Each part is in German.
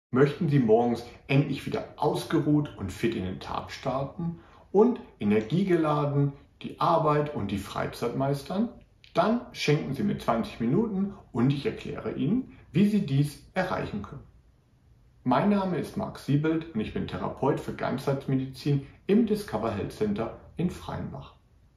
Möchten Sie morgens endlich wieder ausgeruht und fit in den Tag starten und energiegeladen die Arbeit und die Freizeit meistern? Dann schenken Sie mir 20 Minuten und ich erkläre Ihnen, wie Sie dies erreichen können. Mein Name ist Marc Siebelt und ich bin Therapeut für Ganzheitsmedizin im Discover Health Center in Freienbach.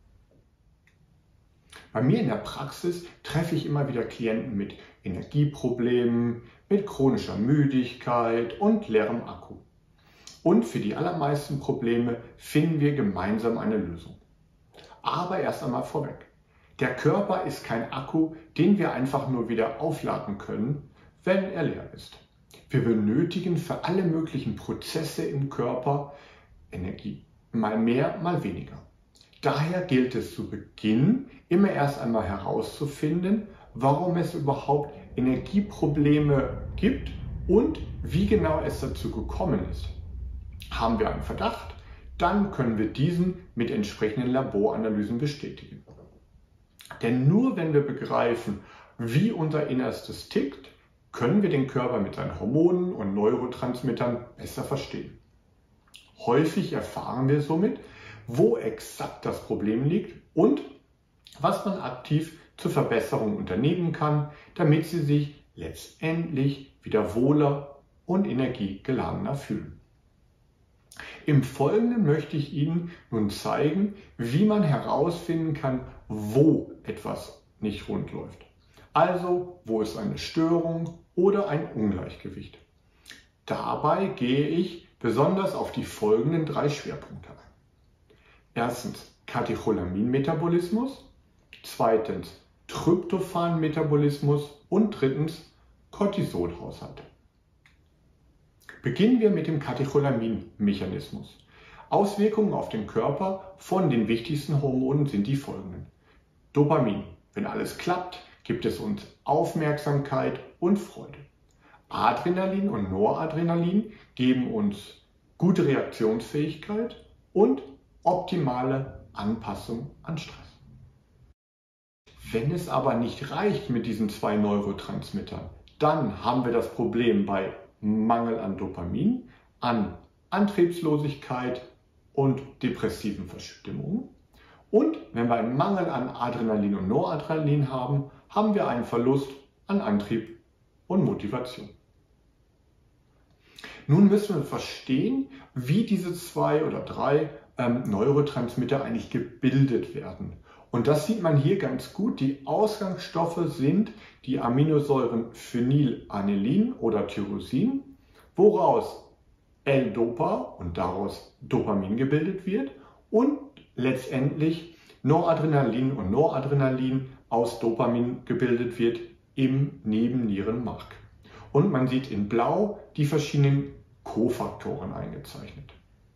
Bei mir in der Praxis treffe ich immer wieder Klienten mit Energieproblemen, mit chronischer Müdigkeit und leerem Akku. Und für die allermeisten Probleme finden wir gemeinsam eine Lösung. Aber erst einmal vorweg. Der Körper ist kein Akku, den wir einfach nur wieder aufladen können, wenn er leer ist. Wir benötigen für alle möglichen Prozesse im Körper Energie. Mal mehr, mal weniger. Daher gilt es zu Beginn immer erst einmal herauszufinden, warum es überhaupt Energieprobleme gibt und wie genau es dazu gekommen ist. Haben wir einen Verdacht, dann können wir diesen mit entsprechenden Laboranalysen bestätigen. Denn nur wenn wir begreifen, wie unser Innerstes tickt, können wir den Körper mit seinen Hormonen und Neurotransmittern besser verstehen. Häufig erfahren wir somit, wo exakt das Problem liegt und was man aktiv zur Verbesserung unternehmen kann, damit Sie sich letztendlich wieder wohler und energiegeladener fühlen. Im Folgenden möchte ich Ihnen nun zeigen, wie man herausfinden kann, wo etwas nicht rund läuft. Also, wo ist eine Störung oder ein Ungleichgewicht. Dabei gehe ich besonders auf die folgenden 3 Schwerpunkte ein. Erstens Katecholamin-Metabolismus, zweitens Tryptophan-Metabolismus und drittens Cortisolhaushalt. Beginnen wir mit dem Katecholamin-Mechanismus. Auswirkungen auf den Körper von den wichtigsten Hormonen sind die folgenden. Dopamin. Wenn alles klappt, gibt es uns Aufmerksamkeit und Freude. Adrenalin und Noradrenalin geben uns gute Reaktionsfähigkeit und optimale Anpassung an Stress. Wenn es aber nicht reicht mit diesen 2 Neurotransmittern, dann haben wir das Problem bei Mangel an Dopamin, an Antriebslosigkeit und depressiven Verstimmungen. Und wenn wir einen Mangel an Adrenalin und Noradrenalin haben, haben wir einen Verlust an Antrieb und Motivation. Nun müssen wir verstehen, wie diese 2 oder 3 Neurotransmitter eigentlich gebildet werden. Und das sieht man hier ganz gut. Die Ausgangsstoffe sind die Aminosäuren Phenylanilin oder Tyrosin, woraus L-Dopa und daraus Dopamin gebildet wird und letztendlich Noradrenalin und Noradrenalin aus Dopamin gebildet wird im Nebennierenmark. Und man sieht in Blau die verschiedenen Kofaktoren eingezeichnet.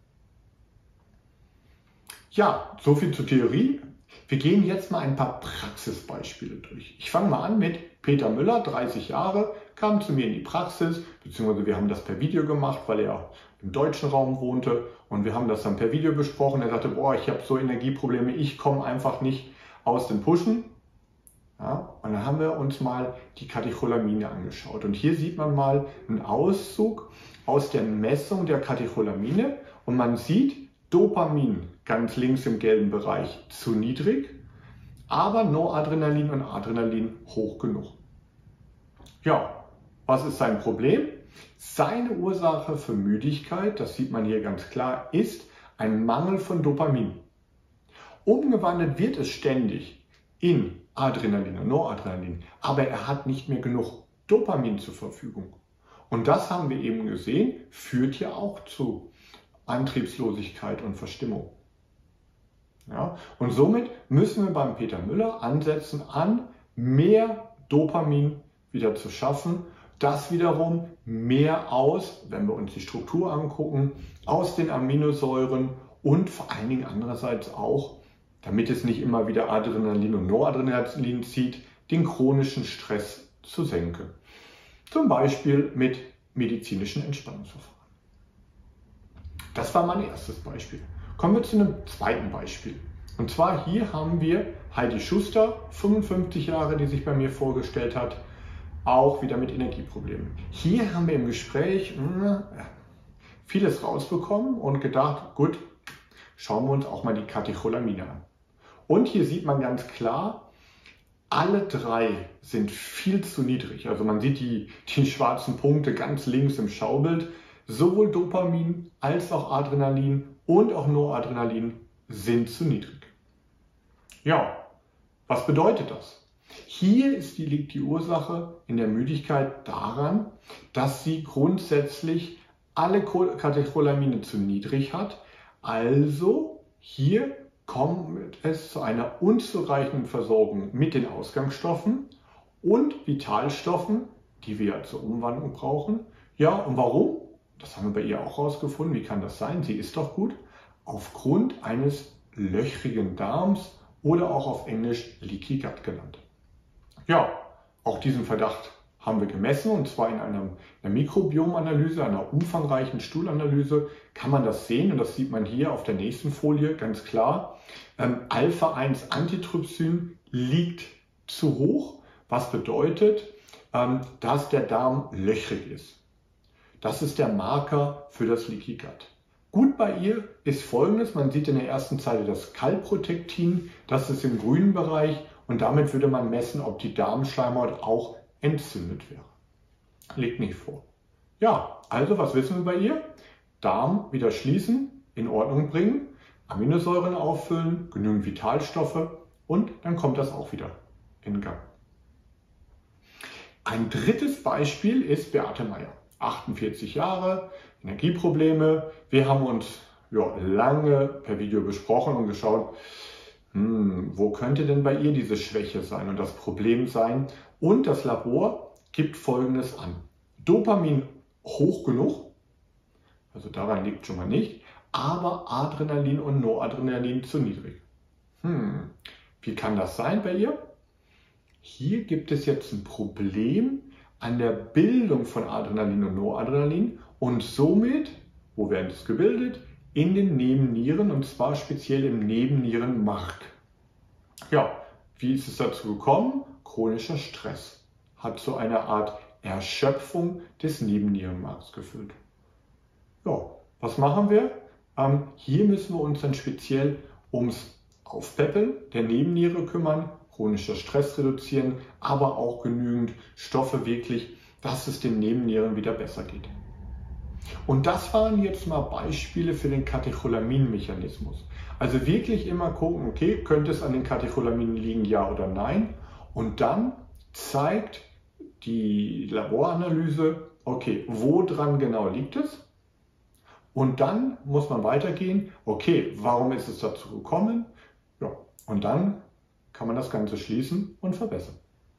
Ja, soviel zur Theorie. Wir gehen jetzt mal ein paar Praxisbeispiele durch. Ich fange mal an mit Peter Müller, 30 Jahre, kam zu mir in die Praxis, beziehungsweise wir haben das per Video gemacht, weil er im deutschen Raum wohnte und wir haben das dann per Video besprochen. Er sagte, boah, ich habe so Energieprobleme, ich komme einfach nicht aus den Puschen. Ja, und dann haben wir uns mal die Katecholamine angeschaut. Und hier sieht man mal einen Auszug aus der Messung der Katecholamine und man sieht Dopamin ganz links im gelben Bereich zu niedrig, aber Noradrenalin und Adrenalin hoch genug. Ja, was ist sein Problem? Seine Ursache für Müdigkeit, das sieht man hier ganz klar, ist ein Mangel von Dopamin. Umgewandelt wird es ständig in Adrenalin und Noradrenalin, aber er hat nicht mehr genug Dopamin zur Verfügung. Und das haben wir eben gesehen, führt ja auch zu Antriebslosigkeit und Verstimmung. Ja, und somit müssen wir beim Peter Müller ansetzen, an mehr Dopamin wieder zu schaffen. Das wiederum mehr aus, wenn wir uns die Struktur angucken, aus den Aminosäuren und vor allen Dingen andererseits auch, damit es nicht immer wieder Adrenalin und Noradrenalin zieht, den chronischen Stress zu senken. Zum Beispiel mit medizinischen Entspannungsverfahren. Das war mein erstes Beispiel. Kommen wir zu einem zweiten Beispiel. Und zwar hier haben wir Heidi Schuster, 55 Jahre, die sich bei mir vorgestellt hat. auch wieder mit Energieproblemen. Hier haben wir im Gespräch vieles rausbekommen und gedacht, gut, schauen wir uns auch mal die Katecholamine an. Und hier sieht man ganz klar, alle drei sind viel zu niedrig. Also man sieht die schwarzen Punkte ganz links im Schaubild. Sowohl Dopamin als auch Adrenalin und auch Noradrenalin sind zu niedrig. Ja, was bedeutet das? Hier liegt die Ursache in der Müdigkeit daran, dass sie grundsätzlich alle Katecholamine zu niedrig hat. Also hier kommt es zu einer unzureichenden Versorgung mit den Ausgangsstoffen und Vitalstoffen, die wir ja zur Umwandlung brauchen. Ja, und warum? Das haben wir bei ihr auch herausgefunden. Wie kann das sein? Sie ist doch gut. Aufgrund eines löchrigen Darms oder auch auf Englisch Leaky Gut genannt. Ja, auch diesen Verdacht haben wir gemessen, und zwar in einer Mikrobiomanalyse, einer umfangreichen Stuhlanalyse kann man das sehen, und das sieht man hier auf der nächsten Folie ganz klar. Alpha-1-Antitrypsin liegt zu hoch, was bedeutet, dass der Darm löchrig ist. Das ist der Marker für das Leaky Gut. Gut bei ihr ist Folgendes: Man sieht in der ersten Zeile das Calprotectin, das ist im grünen Bereich, und damit würde man messen, ob die Darmschleimhaut auch entzündet wäre. Liegt nicht vor. Ja, also was wissen wir bei ihr? Darm wieder schließen, in Ordnung bringen, Aminosäuren auffüllen, genügend Vitalstoffe, und dann kommt das auch wieder in Gang. Ein drittes Beispiel ist Beate Meyer. 48 Jahre, Energieprobleme. Wir haben uns lange per Video besprochen und geschaut, wo könnte denn bei ihr diese Schwäche sein und das Problem sein? Und das Labor gibt Folgendes an. Dopamin hoch genug, also daran liegt schon mal nicht, aber Adrenalin und Noradrenalin zu niedrig. Wie kann das sein bei ihr? Hier gibt es jetzt ein Problem an der Bildung von Adrenalin und Noradrenalin, und somit, wo werden es gebildet? In den Nebennieren, und zwar speziell im Nebennierenmark. Ja, wie ist es dazu gekommen? Chronischer Stress hat zu einer Art Erschöpfung des Nebennierenmarks geführt. Ja, was machen wir? Hier müssen wir uns dann speziell ums Aufpäppeln der Nebenniere kümmern, chronischer Stress reduzieren, aber auch genügend Stoffe wirklich, dass es den Nebennieren wieder besser geht. Und das waren jetzt mal Beispiele für den Katecholamin-Mechanismus. Also wirklich immer gucken, okay, könnte es an den Katecholaminen liegen, ja oder nein? Und dann zeigt die Laboranalyse, okay, wo dran genau liegt es? Und dann muss man weitergehen, okay, warum ist es dazu gekommen? Ja, und dann kann man das Ganze schließen und verbessern.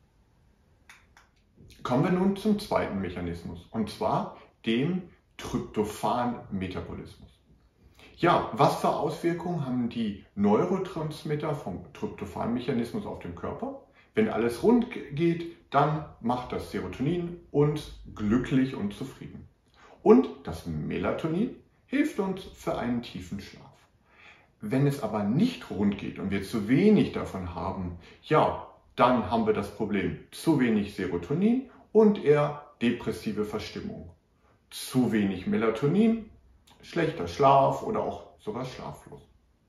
Kommen wir nun zum zweiten Mechanismus, und zwar dem Tryptophan-Metabolismus. Ja, was für Auswirkungen haben die Neurotransmitter vom Tryptophan-Mechanismus auf den Körper? Wenn alles rund geht, dann macht das Serotonin uns glücklich und zufrieden. Und das Melatonin hilft uns für einen tiefen Schlaf. Wenn es aber nicht rund geht und wir zu wenig davon haben, ja, dann haben wir das Problem zu wenig Serotonin und eher depressive Verstimmung. Zu wenig Melatonin, schlechter Schlaf oder auch sogar schlaflos.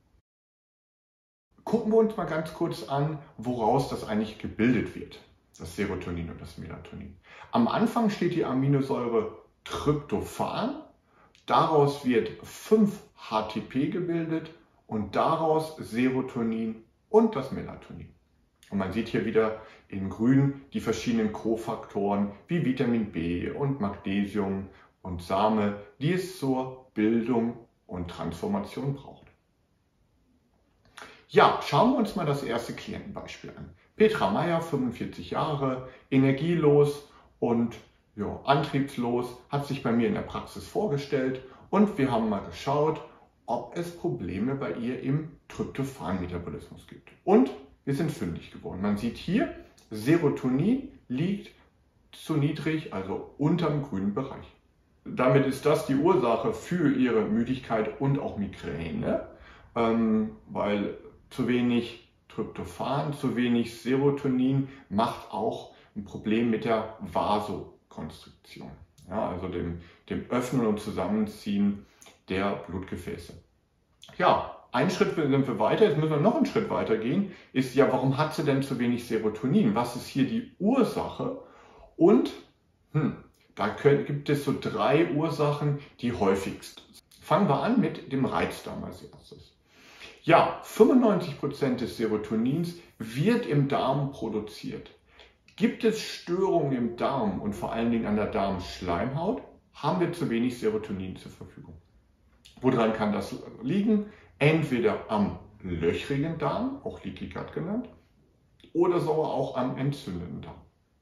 Gucken wir uns mal ganz kurz an, woraus das eigentlich gebildet wird, das Serotonin und das Melatonin. Am Anfang steht die Aminosäure Tryptophan, daraus wird 5-HTP gebildet und daraus Serotonin und das Melatonin. Und man sieht hier wieder in grün die verschiedenen Kofaktoren wie Vitamin B und Magnesium und Same, die es zur Bildung und Transformation braucht. Ja, schauen wir uns mal das erste Klientenbeispiel an. Petra Meyer, 45 Jahre, energielos und antriebslos, hat sich bei mir in der Praxis vorgestellt, und wir haben mal geschaut, ob es Probleme bei ihr im Tryptophan-Metabolismus gibt. Und wir sind fündig geworden. Man sieht hier, Serotonin liegt zu niedrig, also unterm grünen Bereich. Damit ist das die Ursache für ihre Müdigkeit und auch Migräne, weil zu wenig Tryptophan, zu wenig Serotonin macht auch ein Problem mit der Vasokonstriktion, ja, also dem Öffnen und Zusammenziehen der Blutgefäße. Ja, einen Schritt sind wir weiter, jetzt müssen wir noch einen Schritt weiter gehen, ist ja, warum hat sie denn zu wenig Serotonin? Was ist hier die Ursache? Und da gibt es so 3 Ursachen, die häufigst sind. Fangen wir an mit dem Reizdarm als erstes. Ja, 95% des Serotonins wird im Darm produziert. Gibt es Störungen im Darm und vor allen Dingen an der Darmschleimhaut, haben wir zu wenig Serotonin zur Verfügung. Woran kann das liegen? Entweder am löchrigen Darm, auch Leaky Gut genannt, oder sogar auch am entzündeten Darm.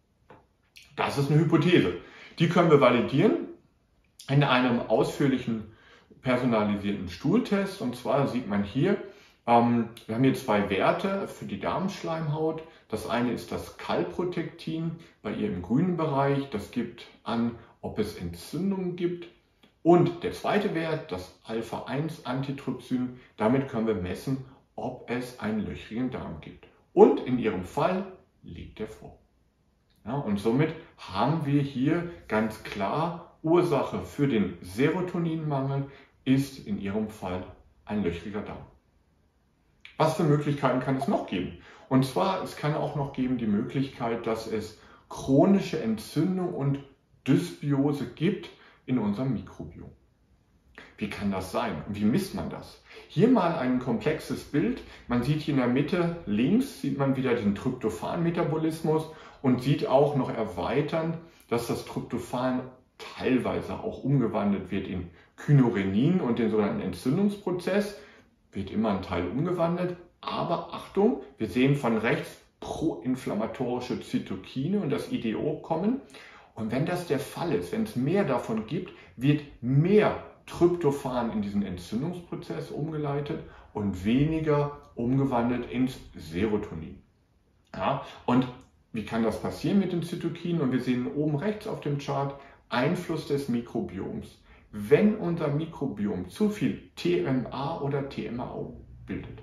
Das ist eine Hypothese. Die können wir validieren in einem ausführlichen personalisierten Stuhltest. Und zwar sieht man hier, wir haben hier 2 Werte für die Darmschleimhaut. Das eine ist das Calprotectin bei ihr im grünen Bereich. Das gibt an, ob es Entzündungen gibt. Und der zweite Wert, das Alpha-1-Antitrypsin, damit können wir messen, ob es einen löchrigen Darm gibt. Und in ihrem Fall liegt er vor. Ja, und somit haben wir hier ganz klar, Ursache für den Serotoninmangel ist in ihrem Fall ein löchriger Darm. Was für Möglichkeiten kann es noch geben? Und zwar, es kann auch noch geben die Möglichkeit, dass es chronische Entzündung und Dysbiose gibt in unserem Mikrobiom. Wie kann das sein und wie misst man das? Hier mal ein komplexes Bild. Man sieht hier in der Mitte links, sieht man wieder den Tryptophan-Metabolismus und sieht auch noch erweiternd, dass das Tryptophan teilweise auch umgewandelt wird in Kynurenin und den sogenannten Entzündungsprozess. Wird immer ein Teil umgewandelt, aber Achtung, wir sehen von rechts proinflammatorische Zytokine und das IDO kommen. Und wenn das der Fall ist, wenn es mehr davon gibt, wird mehr Tryptophan in diesen Entzündungsprozess umgeleitet und weniger umgewandelt ins Serotonin. Ja, und wie kann das passieren mit den Zytokinen? Und wir sehen oben rechts auf dem Chart Einfluss des Mikrobioms. Wenn unser Mikrobiom zu viel TMA oder TMAO bildet.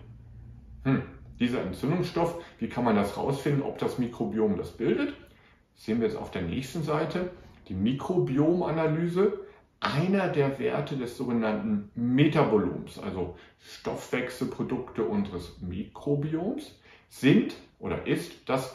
Dieser Entzündungsstoff, wie kann man das rausfinden, ob das Mikrobiom das bildet? Das sehen wir jetzt auf der nächsten Seite, die Mikrobiomanalyse. Einer der Werte des sogenannten Metaboloms, also Stoffwechselprodukte unseres Mikrobioms, sind oder ist das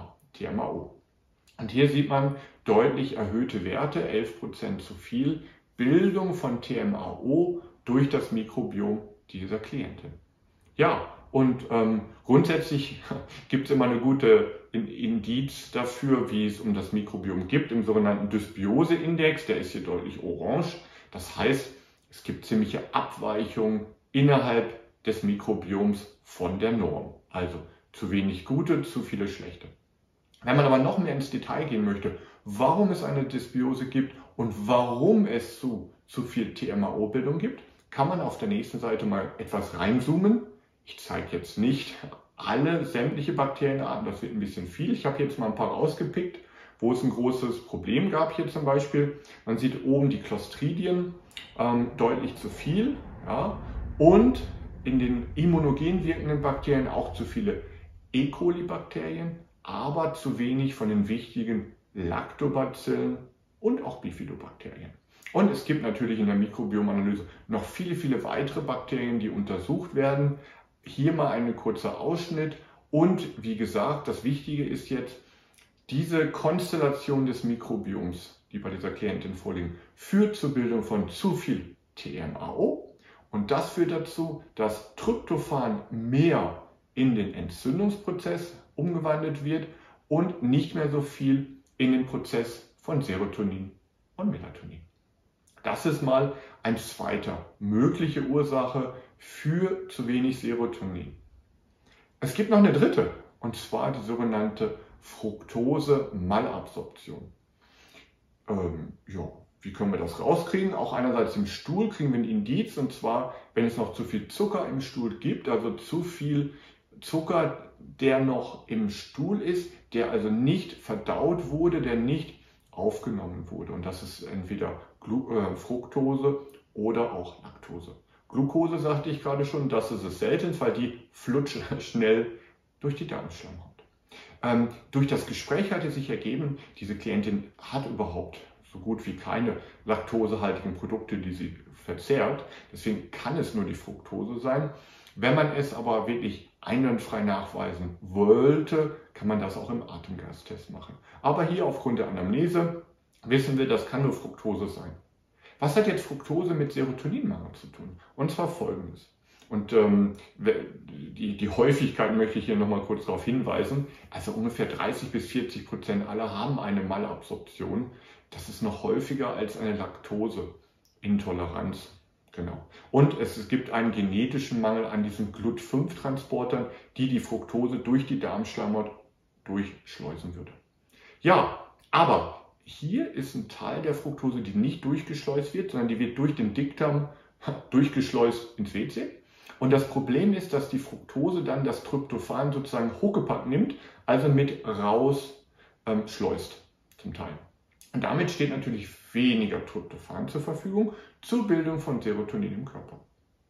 TMAO. Und hier sieht man deutlich erhöhte Werte, 11% zu viel, Bildung von TMAO durch das Mikrobiom dieser Klientin. Ja, und grundsätzlich gibt es immer eine gute Indiz dafür, wie es um das Mikrobiom gibt, im sogenannten Dysbiose-Index, der ist hier deutlich orange. Das heißt, es gibt ziemliche Abweichungen innerhalb des Mikrobioms von der Norm. Also zu wenig gute, zu viele schlechte. Wenn man aber noch mehr ins Detail gehen möchte, warum es eine Dysbiose gibt und warum es zu viel TMAO-Bildung gibt, kann man auf der nächsten Seite mal etwas reinzoomen. Ich zeige jetzt nicht alle sämtliche Bakterienarten, das wird ein bisschen viel. Ich habe jetzt mal ein paar rausgepickt, wo es ein großes Problem gab hier zum Beispiel. Man sieht oben die Clostridien, deutlich zu viel. Ja, und in den immunogen wirkenden Bakterien auch zu viele E. coli-Bakterien, aber zu wenig von den wichtigen Lactobacillen und auch Bifidobakterien. Und es gibt natürlich in der Mikrobiomanalyse noch viele, viele weitere Bakterien, die untersucht werden. Hier mal ein kurzer Ausschnitt. Und wie gesagt, das Wichtige ist jetzt, diese Konstellation des Mikrobioms, die bei dieser Klientin vorliegen, führt zur Bildung von zu viel TMAO. Und das führt dazu, dass Tryptophan mehr in den Entzündungsprozess umgewandelt wird und nicht mehr so viel in den Prozess von Serotonin und Melatonin. Das ist mal eine zweite mögliche Ursache für zu wenig Serotonin. Es gibt noch eine dritte, und zwar die sogenannte Fructose-Malabsorption. Wie können wir das rauskriegen? Auch einerseits im Stuhl kriegen wir ein Indiz, und zwar, wenn es noch zu viel Zucker im Stuhl gibt, also zu viel Zucker, der noch im Stuhl ist, der also nicht verdaut wurde, der nicht aufgenommen wurde. Und das ist entweder Fructose oder auch Laktose. Glucose sagte ich gerade schon, das ist es selten, weil die flutscht schnell durch die Darmschleimhaut. Durch das Gespräch hatte sich ergeben, diese Klientin hat überhaupt so gut wie keine laktosehaltigen Produkte, die sie verzehrt. Deswegen kann es nur die Fructose sein. Wenn man es aber wirklich einwandfrei nachweisen wollte, kann man das auch im Atemgastest machen. Aber hier aufgrund der Anamnese wissen wir, das kann nur Fructose sein. Was hat jetzt Fructose mit Serotoninmangel zu tun? Und zwar Folgendes. Und die Häufigkeit möchte ich hier nochmal kurz darauf hinweisen. Also ungefähr 30-40% aller haben eine Malabsorption. Das ist noch häufiger als eine Laktoseintoleranz. Genau. Und es gibt einen genetischen Mangel an diesen GLUT5-Transportern, die Fructose durch die Darmschleimhaut durchschleusen würde. Ja, aber hier ist ein Teil der Fructose, die nicht durchgeschleust wird, sondern die wird durch den Dickdarm durchgeschleust ins WC. Und das Problem ist, dass die Fructose dann das Tryptophan sozusagen huckepack nimmt, also mit raus schleust zum Teil. Und damit steht natürlich weniger Tryptophan zur Verfügung zur Bildung von Serotonin im Körper.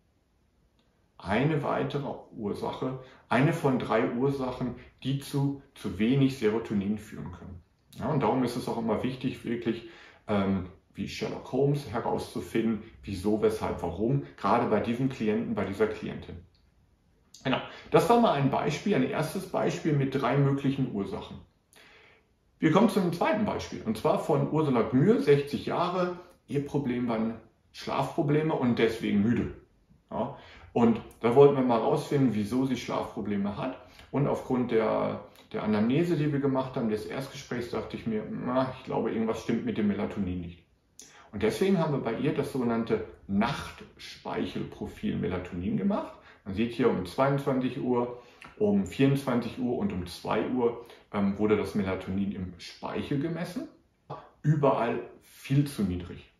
Eine weitere Ursache, eine von 3 Ursachen, die zu wenig Serotonin führen können. Ja, und darum ist es auch immer wichtig, wirklich wie Sherlock Holmes herauszufinden, wieso, weshalb, warum, gerade bei diesem Klienten, bei dieser Klientin. Genau, das war mal ein Beispiel, ein erstes Beispiel mit 3 möglichen Ursachen. Wir kommen zum zweiten Beispiel, und zwar von Ursula Gmür, 60 Jahre. Ihr Problem waren Schlafprobleme und deswegen müde. Ja, und da wollten wir mal rausfinden, wieso sie Schlafprobleme hat. Und aufgrund der Anamnese, die wir gemacht haben, des Erstgesprächs, dachte ich mir, ich glaube, irgendwas stimmt mit dem Melatonin nicht. Und deswegen haben wir bei ihr das sogenannte Nachtspeichelprofil Melatonin gemacht. Man sieht hier um 22 Uhr, um 24 Uhr und um 2 Uhr wurde das Melatonin im Speichel gemessen. Überall viel zu niedrig.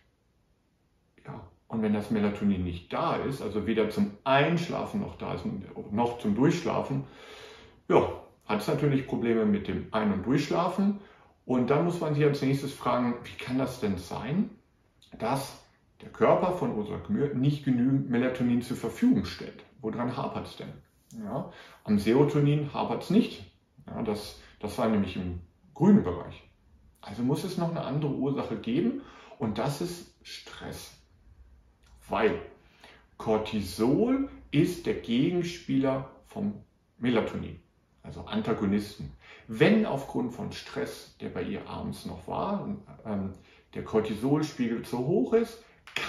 Ja, und wenn das Melatonin nicht da ist, also weder zum Einschlafen noch da ist, noch zum Durchschlafen, ja, hat es natürlich Probleme mit dem Ein- und Durchschlafen. Und dann muss man sich als nächstes fragen, wie kann das denn sein, dass der Körper von Ursula Gmür nicht genügend Melatonin zur Verfügung stellt? Woran hapert es denn? Ja, am Serotonin hapert es nicht. Ja, das war nämlich im grünen Bereich. Also muss es noch eine andere Ursache geben und das ist Stress. Weil Cortisol ist der Gegenspieler vom Melatonin, also Antagonisten. Wenn aufgrund von Stress, der bei ihr abends noch war, der Cortisolspiegel zu hoch ist,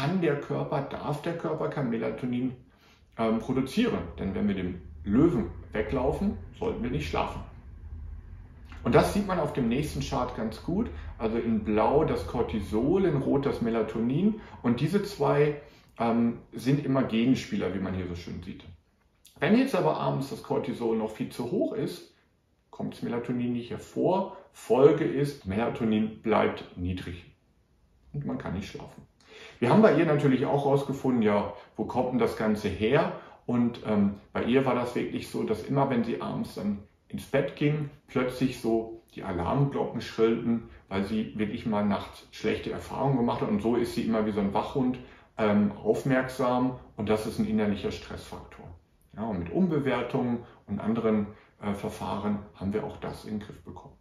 darf der Körper kein Melatonin produzieren. Denn wenn wir dem Löwen weglaufen, sollten wir nicht schlafen. Und das sieht man auf dem nächsten Chart ganz gut. Also in Blau das Cortisol, in Rot das Melatonin. Und diese 2 sind immer Gegenspieler, wie man hier so schön sieht. Wenn jetzt aber abends das Cortisol noch viel zu hoch ist, kommt das Melatonin nicht hervor. Folge ist, Melatonin bleibt niedrig und man kann nicht schlafen. Wir haben bei ihr natürlich auch herausgefunden, ja, wo kommt denn das Ganze her? Und bei ihr war das wirklich so, dass immer, wenn sie abends dann ins Bett ging, plötzlich so die Alarmglocken schrillten, weil sie wirklich mal nachts schlechte Erfahrungen gemacht hat. Und so ist sie immer wie so ein Wachhund aufmerksam und das ist ein innerlicher Stressfaktor. Ja, und mit Umbewertungen und anderen Verfahren haben wir auch das in den Griff bekommen.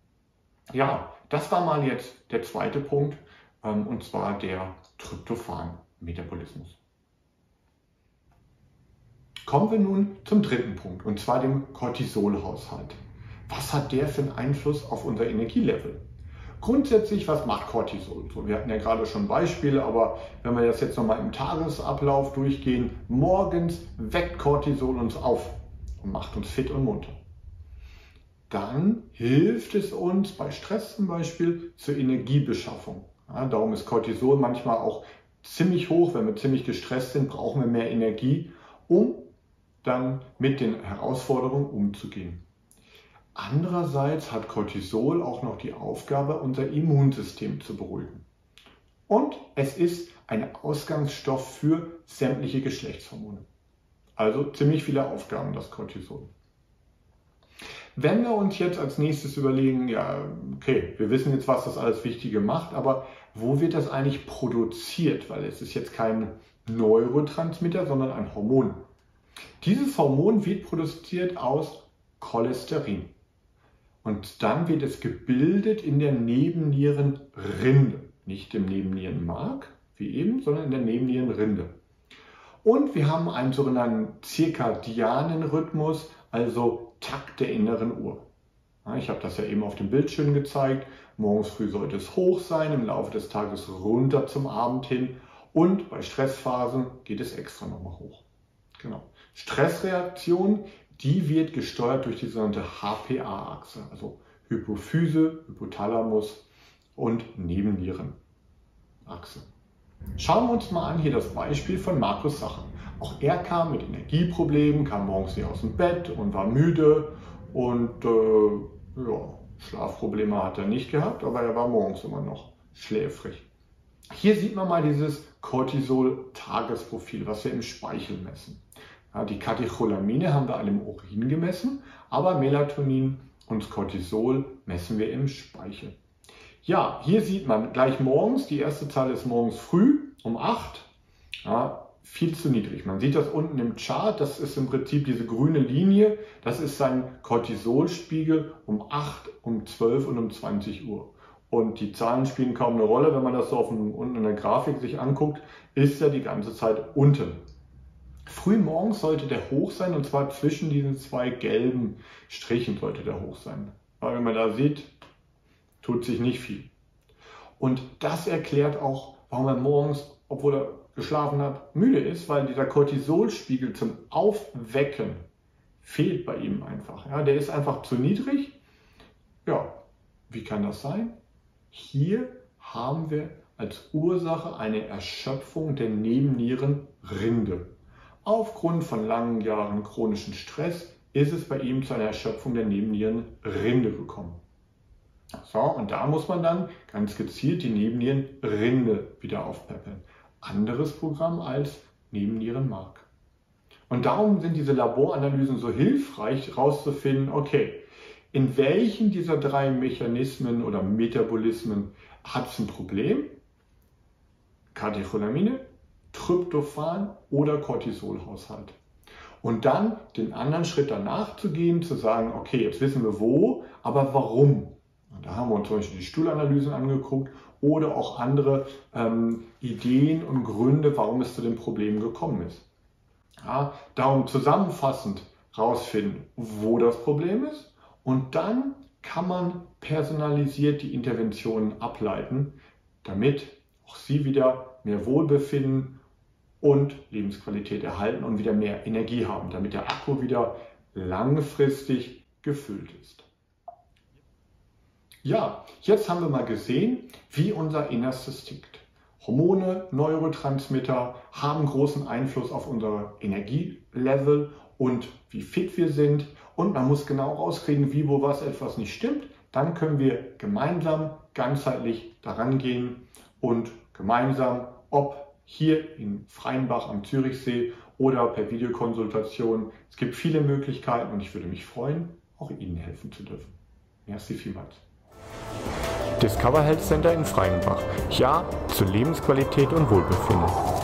Ja, das war mal jetzt der zweite Punkt, und zwar der Tryptophan-Metabolismus. Kommen wir nun zum dritten Punkt, und zwar dem Cortisolhaushalt. Was hat der für einen Einfluss auf unser Energielevel? Grundsätzlich, was macht Cortisol? So, wir hatten ja gerade schon Beispiele, aber wenn wir das jetzt nochmal im Tagesablauf durchgehen, morgens weckt Cortisol uns auf und macht uns fit und munter. Dann hilft es uns bei Stress zum Beispiel zur Energiebeschaffung. Ja, darum ist Cortisol manchmal auch ziemlich hoch. Wenn wir ziemlich gestresst sind, brauchen wir mehr Energie, um dann mit den Herausforderungen umzugehen. Andererseits hat Cortisol auch noch die Aufgabe, unser Immunsystem zu beruhigen. Und es ist ein Ausgangsstoff für sämtliche Geschlechtshormone. Also ziemlich viele Aufgaben, das Cortisol. Wenn wir uns jetzt als nächstes überlegen, ja, okay, wir wissen jetzt, was das alles Wichtige macht, aber wo wird das eigentlich produziert? Weil es ist jetzt kein Neurotransmitter, sondern ein Hormon. Dieses Hormon wird produziert aus Cholesterin. Und dann wird es gebildet in der Nebennierenrinde. Nicht im Nebennierenmark, wie eben, sondern in der Nebennierenrinde. Und wir haben einen sogenannten zirkadianen Rhythmus, also Takt der inneren Uhr. Ja, ich habe das ja eben auf dem Bild schön gezeigt. Morgens früh sollte es hoch sein, im Laufe des Tages runter zum Abend hin. Und bei Stressphasen geht es extra nochmal hoch. Genau. Stressreaktion, die wird gesteuert durch die sogenannte HPA-Achse, also Hypophyse, Hypothalamus und Nebennierenachse. Schauen wir uns mal an hier das Beispiel von Markus Sacher. Auch er kam mit Energieproblemen, kam morgens nicht aus dem Bett und war müde und Schlafprobleme hat er nicht gehabt, aber er war morgens immer noch schläfrig. Hier sieht man mal dieses Cortisol-Tagesprofil, was wir im Speichel messen. Ja, die Katecholamine haben wir alle im Urin gemessen, aber Melatonin und Cortisol messen wir im Speichel. Ja, hier sieht man gleich morgens, die erste Zahl ist morgens früh um 8, ja, viel zu niedrig. Man sieht das unten im Chart, das ist im Prinzip diese grüne Linie, das ist sein Cortisolspiegel um 8, um 12 und um 20 Uhr. Und die Zahlen spielen kaum eine Rolle, wenn man das so unten in der Grafik sich anguckt, ist ja die ganze Zeit unten. Früh morgens sollte der hoch sein, und zwar zwischen diesen zwei gelben Strichen sollte der hoch sein. Aber wenn man da sieht, tut sich nicht viel. Und das erklärt auch, warum er morgens, obwohl er geschlafen hat, müde ist, weil dieser Cortisolspiegel zum Aufwecken fehlt bei ihm einfach. Ja, der ist einfach zu niedrig. Ja, wie kann das sein? Hier haben wir als Ursache eine Erschöpfung der Nebennierenrinde. Aufgrund von langen Jahren chronischen Stress ist es bei ihm zu einer Erschöpfung der Nebennierenrinde gekommen. So, und da muss man dann ganz gezielt die Nebennierenrinde wieder aufpäppeln. Anderes Programm als Nebennierenmark. Und darum sind diese Laboranalysen so hilfreich, herauszufinden, okay, in welchen dieser drei Mechanismen oder Metabolismen hat es ein Problem? Katecholamine, Tryptophan oder Cortisolhaushalt. Und dann den anderen Schritt danach zu gehen, zu sagen, okay, jetzt wissen wir wo, aber warum? Und da haben wir uns zum Beispiel die Stuhlanalysen angeguckt oder auch andere Ideen und Gründe, warum es zu dem Problem gekommen ist. Ja, darum zusammenfassend herausfinden, wo das Problem ist, und dann kann man personalisiert die Interventionen ableiten, damit auch Sie wieder mehr Wohlbefinden und Lebensqualität erhalten und wieder mehr Energie haben, damit der Akku wieder langfristig gefüllt ist. Ja, jetzt haben wir mal gesehen, wie unser Innerstes tickt. Hormone, Neurotransmitter haben großen Einfluss auf unser Energielevel und wie fit wir sind. Und man muss genau rauskriegen, wie, wo, was etwas nicht stimmt. Dann können wir gemeinsam, ganzheitlich daran gehen und gemeinsam, ob hier in Freienbach am Zürichsee oder per Videokonsultation. Es gibt viele Möglichkeiten und ich würde mich freuen, auch Ihnen helfen zu dürfen. Merci vielmals. Discover Health Center in Freienbach. Ja zu Lebensqualität und Wohlbefinden.